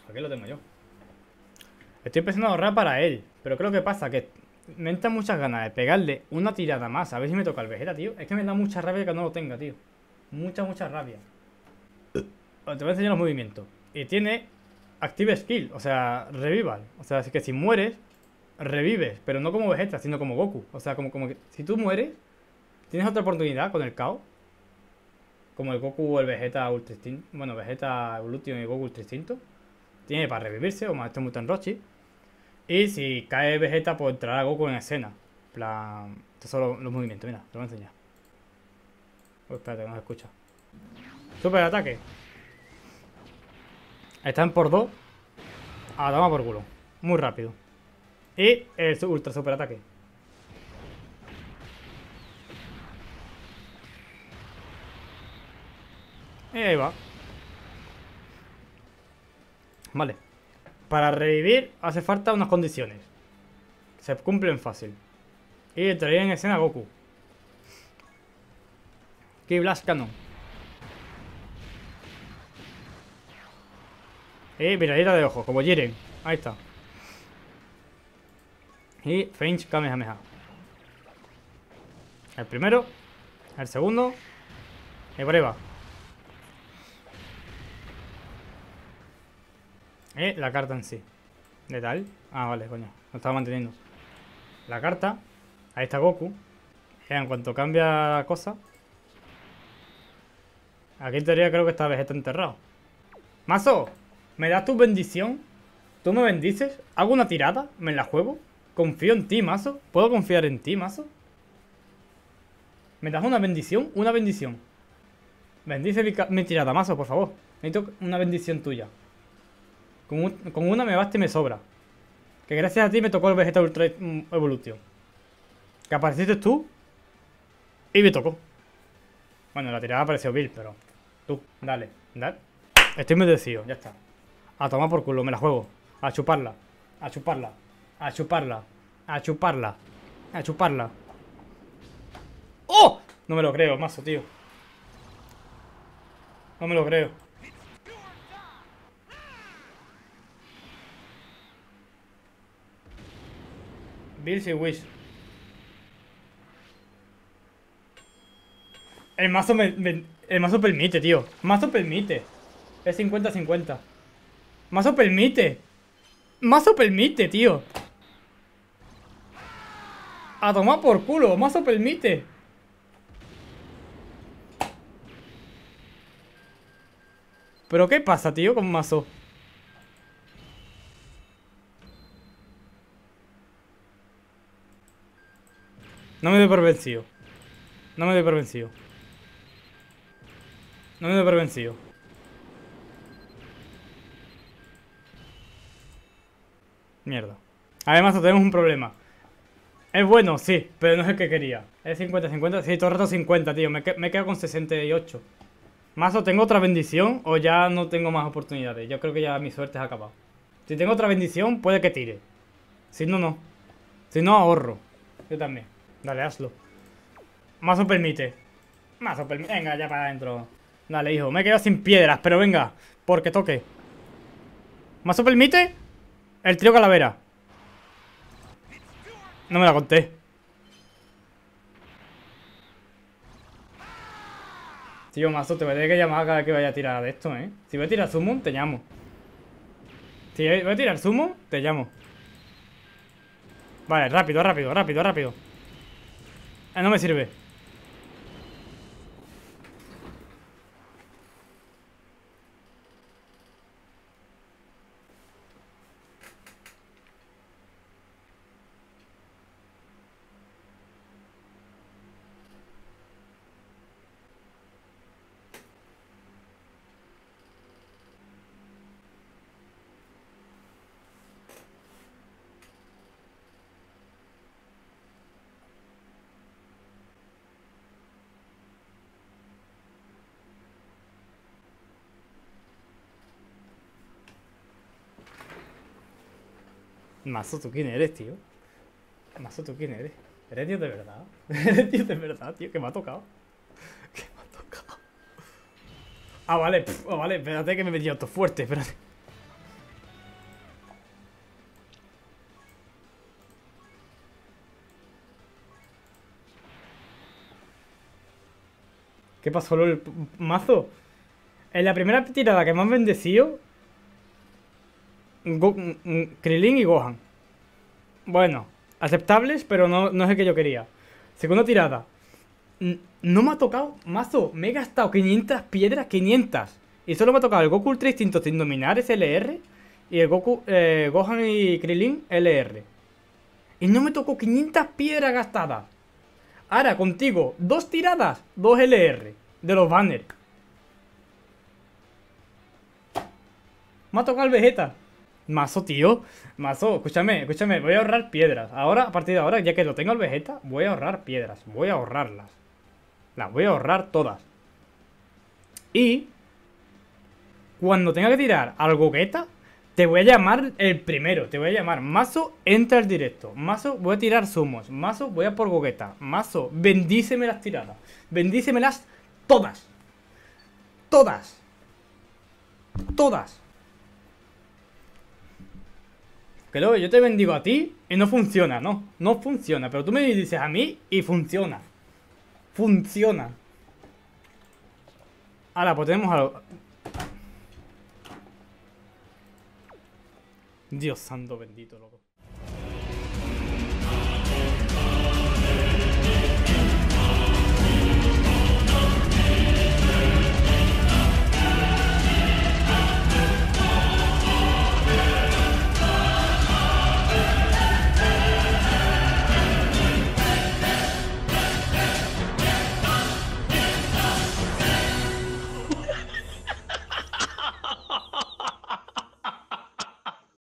Aquí lo tengo yo. Estoy empezando a ahorrar para él. Pero creo que pasa que me entran muchas ganas de pegarle una tirada más. A ver si me toca el Vegeta, tío. Es que me da mucha rabia que no lo tenga, tío. Mucha rabia. Te voy a enseñar los movimientos. Y tiene Active Skill, o sea, Revival. O sea, así que si mueres, revives. Pero no como Vegeta, sino como Goku. O sea, como que si tú mueres, tienes otra oportunidad con el Chaos. Como el Goku o el Vegeta Ultra Instinto. Bueno, Vegeta Evolution y Goku Ultra Instinto. Tiene para revivirse, o Maestro Mutant Roshi. Y si cae Vegeta, pues entrará Goku en escena. En plan. Estos son los movimientos, mira, te lo voy a enseñar. Espérate, que no se escucha. Super ataque. Están por 2. A la toma por culo. Muy rápido. Y el ultra super ataque. Y ahí va. Vale. Para revivir hace falta unas condiciones. Se cumplen fácil. Y entraría en escena Goku. Ki Blast Cannon. Y miradita de ojo, como Jiren. Ahí está. Y Feinch Kamehameha. El primero. El segundo. Y por ahí va. Y la carta en sí. ¿De tal? Ah, vale, coño. Lo estaba manteniendo. La carta. Ahí está Goku. Y en cuanto cambia la cosa. Aquí en teoría creo que está Vegeta enterrado. ¡Mazo! ¿Me das tu bendición? ¿Tú me bendices? ¿Hago una tirada? ¿Me la juego? Confío en ti, mazo. ¿Puedo confiar en ti, mazo? ¿Me das una bendición? Una bendición. Bendice mi tirada, mazo, por favor. Necesito una bendición tuya. Con una me basta y me sobra. Que gracias a ti me tocó el Vegeta Ultra Evolution. Que apareciste tú y me tocó. Bueno, la tirada pareció Bill, pero... Tú, dale, dale. Estoy bendecido, ya está. A tomar por culo, me la juego. A chuparla. A chuparla. A chuparla. A chuparla. A chuparla. ¡Oh! No me lo creo, mazo, tío. No me lo creo. Bills y Wish. El mazo el mazo permite, tío. Mazo permite. Es 50-50. Mazo permite. Mazo permite, tío. A tomar por culo. Mazo permite. ¿Pero qué pasa, tío, con mazo? No me doy por vencido. No me doy por vencido. No me doy por vencido. Mierda. Además, tenemos un problema. Es bueno, sí, pero no es el que quería. Es 50-50. Sí, todo el rato 50, tío. Me quedo con 68. Mazo, ¿tengo otra bendición o ya no tengo más oportunidades? Yo creo que ya mi suerte ha acabado. Si tengo otra bendición, puede que tire. Si no, no. Si no, ahorro. Yo también. Dale, hazlo. Mazo permite. Mazo permite. Venga, ya para adentro. Dale, hijo. Me he quedado sin piedras, pero venga. Porque toque. ¿Mazo permite? El trío calavera. No me la conté. Tío, mazo, te voy a tener que llamar cada vez que vaya a tirar de esto, ¿eh? Si voy a tirar summon, te llamo. Si voy a tirar summon, te llamo. Vale, rápido. No me sirve. Mazo, ¿tú quién eres, tío? Mazo, ¿tú quién eres? ¿Eres tío de verdad? ¿Eres tío de verdad, tío? Que me ha tocado. Que me ha tocado. Ah, vale, vale, espérate que me he metido auto fuerte, espérate. ¿Qué pasó, el mazo? En la primera tirada que me han bendecido, Krillin y Gohan. Bueno, aceptables, pero no es el que yo quería. Segunda tirada. No me ha tocado mazo. Me he gastado 500 piedras, 500. Y solo me ha tocado el Goku Ultra Instinto sin dominar, es LR. Y el Gohan y Krillin, LR. Y no me tocó 500 piedras gastadas. Ahora, contigo, 2 tiradas, 2 LR. De los banners. Me ha tocado el Vegeta. Mazo, tío. Mazo, escúchame. Voy a ahorrar piedras. Ahora, a partir de ahora, ya que lo tengo el Vegeta, voy a ahorrar piedras. Voy a ahorrarlas. Las voy a ahorrar todas. Y cuando tenga que tirar al Gogeta, te voy a llamar el primero. Te voy a llamar Mazo, entra al directo. Mazo, voy a tirar sumos. Mazo, voy a por Gogeta. Mazo, bendíceme las tiradas. Bendícemelas todas. Todas. Todas. Que luego yo te bendigo a ti y no funciona, ¿no? No funciona. Pero tú me dices a mí y funciona. Funciona. Ahora, pues tenemos algo. Dios santo bendito, loco.